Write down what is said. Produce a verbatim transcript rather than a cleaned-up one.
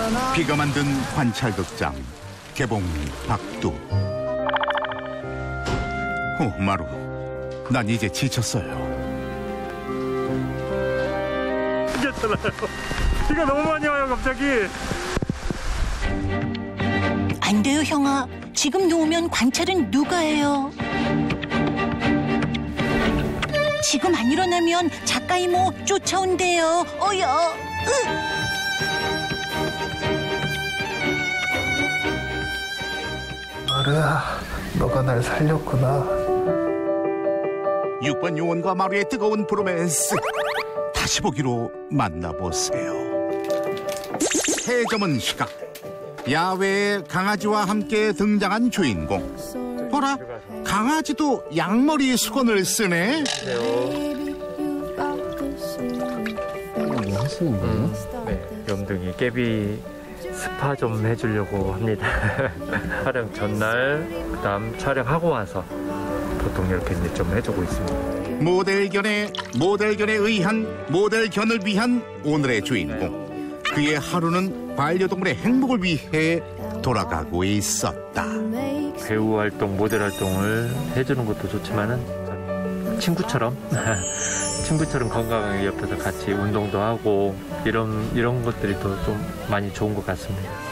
비가 만든 관찰극장 개봉 박두. 오, 마루, 난 이제 지쳤어요. 죽겠잖아요. 비가 너무 많이 와요, 갑자기. 안 돼요, 형아. 지금 놓으면 관찰은 누가 해요? 지금 안 일어나면 작가 이모 쫓아온대요. 어여. 으. 마루야, 너가 날 살렸구나. 육 번 요원과 마루의 뜨거운 브로맨스, 다시 보기로 만나보세요. 해저문 시각, 야외에 강아지와 함께 등장한 주인공. 보라, 강아지도 양머리 수건을 쓰네. 뭐 하시는 거예요? 음, 네, 염둥이 깨비 스파 좀 해주려고 합니다. 촬영 전날, 그다음 촬영하고 와서 보통 이렇게 이제 좀 해주고 있습니다. 모델견의 모델견에 의한 모델견을 위한 오늘의 주인공. 그의 하루는 반려동물의 행복을 위해 돌아가고 있었다. 배우 활동, 모델 활동을 해주는 것도 좋지만은 친구처럼 친구처럼 건강하게 옆에서 같이 운동도 하고 이런 이런 것들이 더 좀 많이 좋은 것 같습니다.